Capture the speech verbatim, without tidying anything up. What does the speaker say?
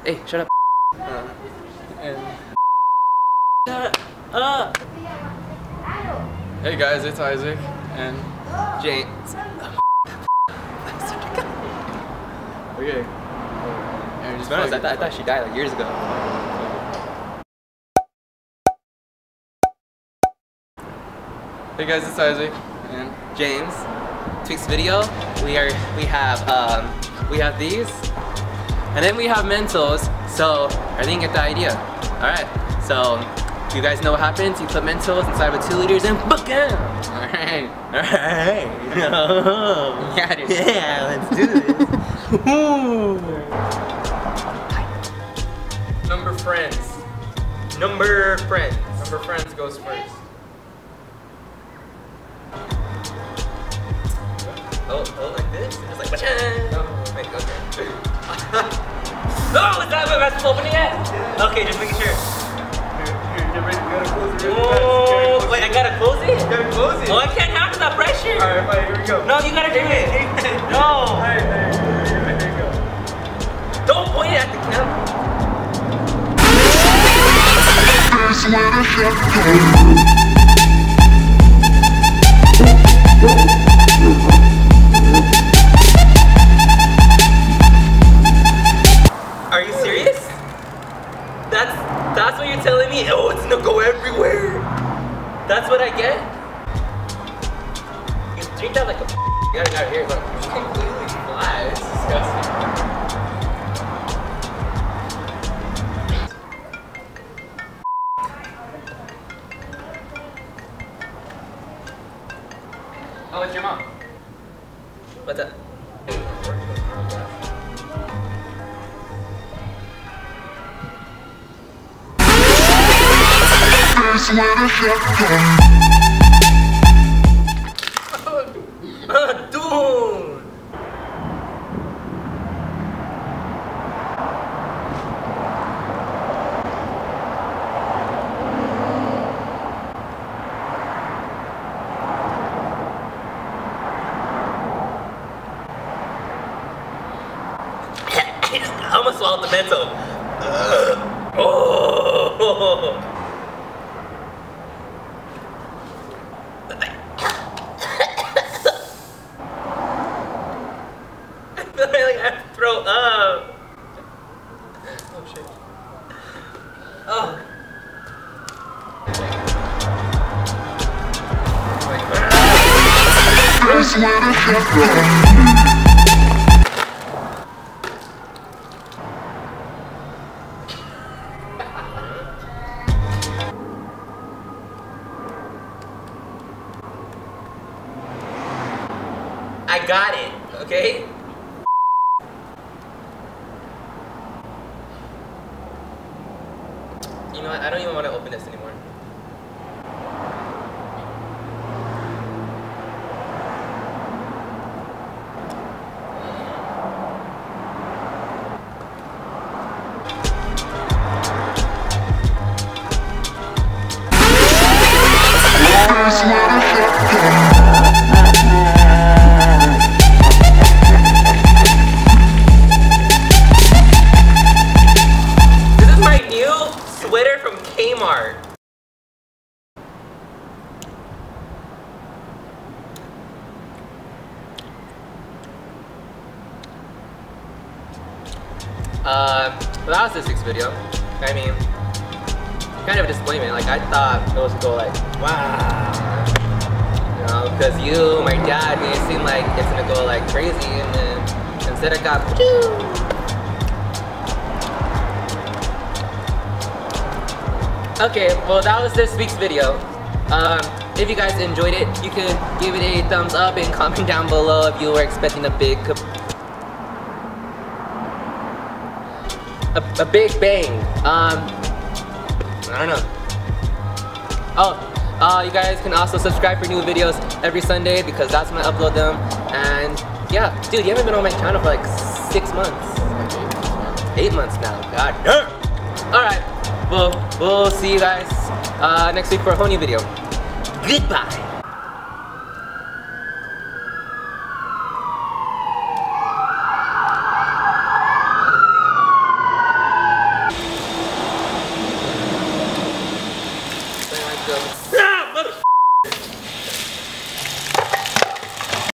Hey, shut up. Uh, and shut up. Hey guys, it's Isaac and James. okay. And just I thought, I thought she died like years ago. Hey guys, it's Isaac and James. Tweaks video. We are we have um we have these, and then we have Mentos. So I didn't get the idea. All right. So you guys know what happens? You put Mentos inside of a two liters and book it. all right. All right. Yeah, yeah, let's do this. Number friends. Number friends. Number friends goes first. Oh, oh, like this? Just like, whatcha? No. Wait, okay. Oh, is that what I'm opening it? Okay, just making sure. Oh, wait, I gotta close it? You gotta close it. Oh, I can't handle that pressure. Alright, fine, here we go. No, you gotta do it. No. Alright, there, there, there you go. Don't point it at the Are you serious? That's that's what you're telling me? Oh, it's gonna go everywhere. That's what I get? You drink that like a you got it out here, look. It's completely flat. It's disgusting. Oh, it's your mom. What's up? Ah, dude! I almost swallowed the mental. Uh, oh! I feel like I have to throw up. Oh shit. Oh. I got it, okay? You know what? I don't even want to open this anymore. This is my new sweater from Kmart. Uh, well, that was this week's video. I mean, kind of a disappointment. Like, I thought it was gonna go like, wow. You know, because you, my dad, made it seem like it's gonna go like crazy, and then instead I got, okay, well, that was this week's video. Um, if you guys enjoyed it, you can give it a thumbs up and comment down below if you were expecting a big, a, a big bang. Um, I don't know. Oh, uh, you guys can also subscribe for new videos every Sunday because that's when I upload them. And yeah, dude, you haven't been on my channel for like six months. Eight months now. God damn. All right. Well, we'll see you guys uh, next week for a whole new video. Goodbye. go.